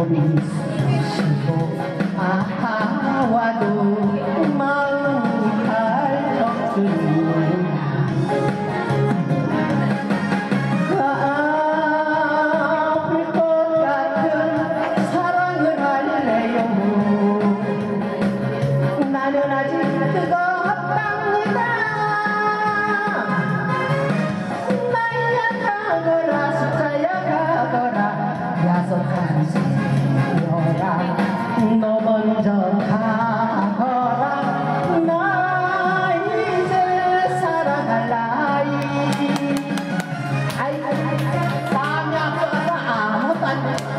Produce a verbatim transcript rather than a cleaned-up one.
숨쉬고 아와도 마음이 탈없으니 아플 것 같은 사랑을 할래요. 나는 아직 뜨겁답니다. 나약하거라 숫자약하거라 야속한 새여라 너 먼저 가거라. 나 이제 사랑할 나이. 아이 아이 아이 마음이 아파서 아무것도 안 돼.